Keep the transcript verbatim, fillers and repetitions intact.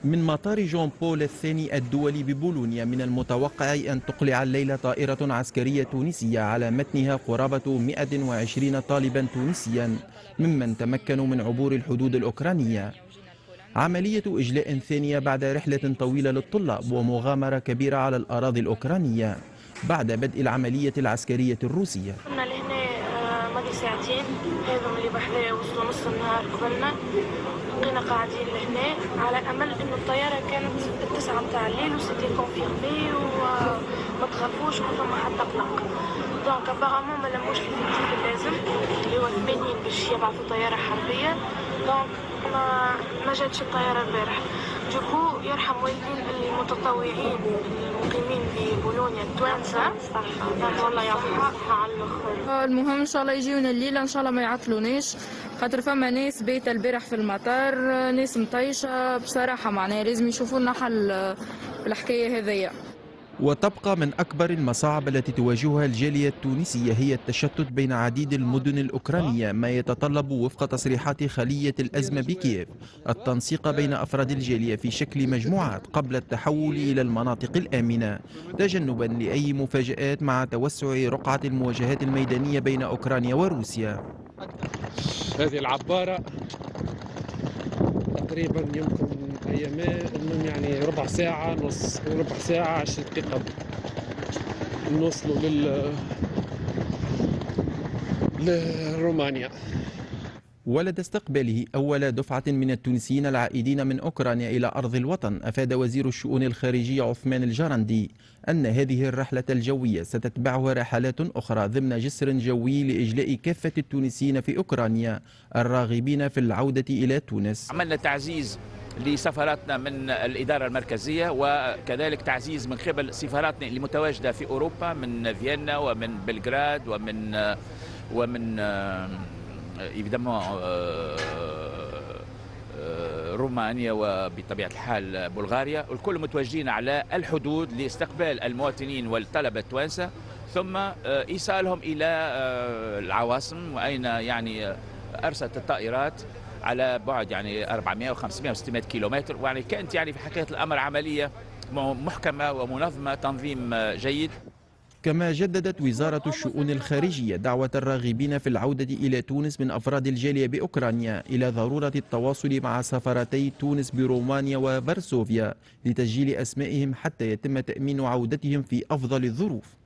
من مطار جون بول الثاني الدولي ببولونيا من المتوقع أن تقلع الليلة طائرة عسكرية تونسية على متنها قرابة مئة وعشرين طالبا تونسيا ممن تمكنوا من عبور الحدود الأوكرانية. عملية إجلاء ثانية بعد رحلة طويلة للطلاب ومغامرة كبيرة على الأراضي الأوكرانية بعد بدء العملية العسكرية الروسية. كنا لهنا آه، ماضي ساعتين، هذم اللي بحذايا وصلوا نص النهار قبلنا، بقينا قاعدين لهنا على امل انه الطياره كانت التسعة متاع الليل وسيتي كونفيرمي وما تخافوش ما فما حتى قلق. دونك ابارامون ما لموش الفيكتيف اللازم اللي هو ثمانين باش يبعثوا طياره حربيه. دونك ما ما جاتش الطياره البارح. دوكو يرحم والدين المتطوعين المقيمين ببولونيا التوانسه، صح والله يعطيهم الصحه على الاخر. المهم ان شاء الله يجيونا الليله، ان شاء الله ما يعطلوناش، خاطر فما ناس بيت البارح في المطار، ناس مطيشه بصراحه، معناها لازم يشوفوا لنا حل في الحكايه هذيا. وتبقى من أكبر المصاعب التي تواجهها الجالية التونسية هي التشتت بين عديد المدن الأوكرانية، ما يتطلب وفق تصريحات خلية الأزمة بكييف التنسيق بين أفراد الجالية في شكل مجموعات قبل التحول إلى المناطق الآمنة، تجنبا لأي مفاجآت مع توسع رقعة المواجهات الميدانية بين أوكرانيا وروسيا. هذه العبارة تقريبا يمكن أيامين يعني ربع ساعة نص ربع ساعة عشر دقيقة نوصلوا لل لرومانيا. ولدى استقباله أول دفعة من التونسيين العائدين من أوكرانيا إلى أرض الوطن، أفاد وزير الشؤون الخارجية عثمان الجرندي أن هذه الرحلة الجوية ستتبعها رحلات أخرى ضمن جسر جوي لإجلاء كافة التونسيين في أوكرانيا الراغبين في العودة إلى تونس. عملنا تعزيز لسفاراتنا من الإدارة المركزية، وكذلك تعزيز من قبل سفاراتنا المتواجدة في أوروبا من فيينا ومن بلغراد ومن ومن إيفيدامون رومانيا وبطبيعة الحال بلغاريا، الكل متواجدين على الحدود لاستقبال المواطنين والطلبة التوانسة ثم إيصالهم إلى العواصم، وأين يعني أرسلت الطائرات على بعد يعني أربعمئة وخمسمئة وستمئة كيلومتر، ويعني كانت يعني في حقيقة الأمر عملية محكمة ومنظمة، تنظيم جيد. كما جددت وزارة الشؤون الخارجية دعوة الراغبين في العودة إلى تونس من أفراد الجالية بأوكرانيا إلى ضرورة التواصل مع سفارتي تونس برومانيا وفارسوفيا لتسجيل أسمائهم حتى يتم تأمين عودتهم في أفضل الظروف.